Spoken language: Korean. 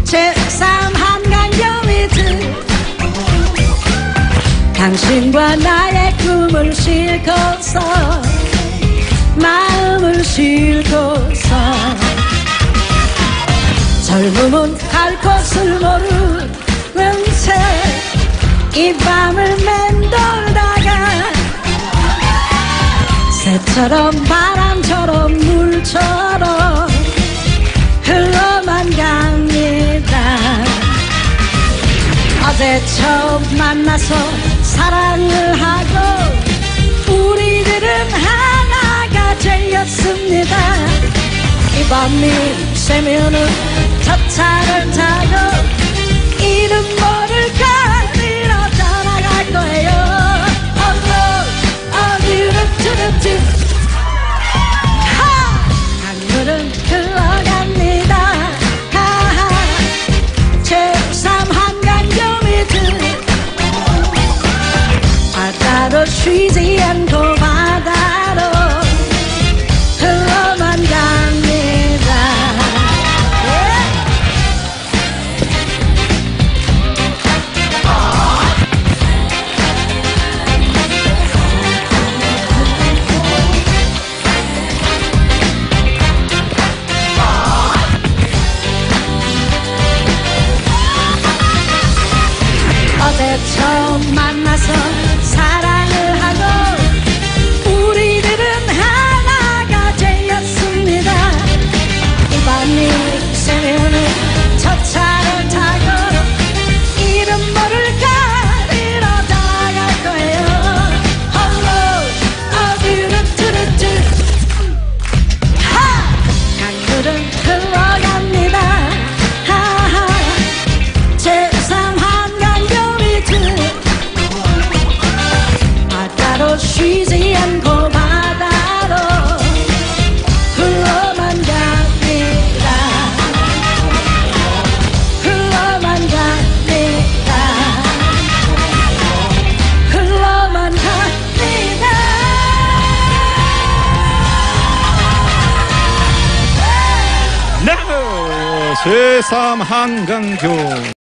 제3 한강교 위트 당신과 나의 꿈을 싣고서 마음을 싣고서 젊음은 갈 곳을 모르는 채 이 밤을 맴돌다가 새처럼 바람처럼 물처럼 흘러만 갑니다. 어제 처음 만나서 사랑을 하고 우리들은 하나가 되었습니다. 이 밤이 새면은 저 차를 타고 이름 모를 거리로 떠나갈 거예요. 강물은 흘러갑니다. 제3 한강교 위트 바다로 쉬지 않고 바다로 흘러만 갑니다. 어제 처음 만나서 사랑을 하고 우리들은 하나가 되었습니다. 이 밤이 새면은 저 차를 타고 이름 모를 거리로 떠나갈 거예요. 강물은 흘러갑니다. 제3 바다로 쉬지 않고 바다로 흘러만 갑니다. 흘러만 갑니다. 흘러만 갑니다. 네, 제3 한강교